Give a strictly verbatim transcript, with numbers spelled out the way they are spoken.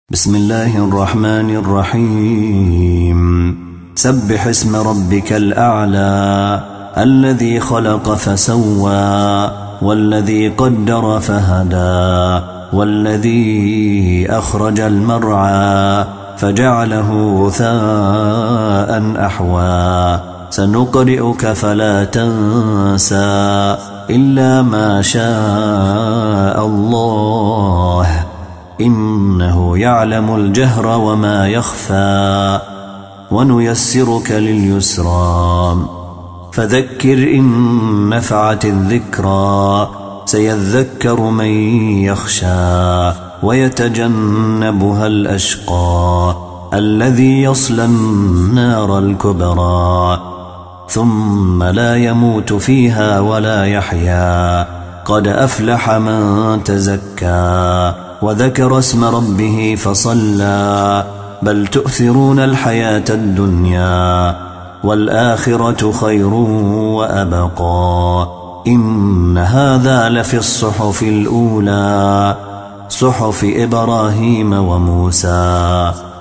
بسم الله الرحمن الرحيم سبح اسم ربك الأعلى الذي خلق فسوى والذي قدر فهدى والذي أخرج المرعى فجعله غثاء أحوى سنقرئك فلا تنسى إلا ما شاء الله إنه يعلم الجهر وما يخفى ونيسرك لليسرى فذكر إن نفعت الذكرى سيذكر من يخشى ويتجنبها الأشقى الذي يصلى النار الكبرى ثم لا يموت فيها ولا يحيا قد أفلح من تزكى وذكر اسم ربه فصلى بل تؤثرون الحياة الدنيا والآخرة خير وأبقى إن هذا لفي الصحف الأولى صحف إبراهيم وموسى.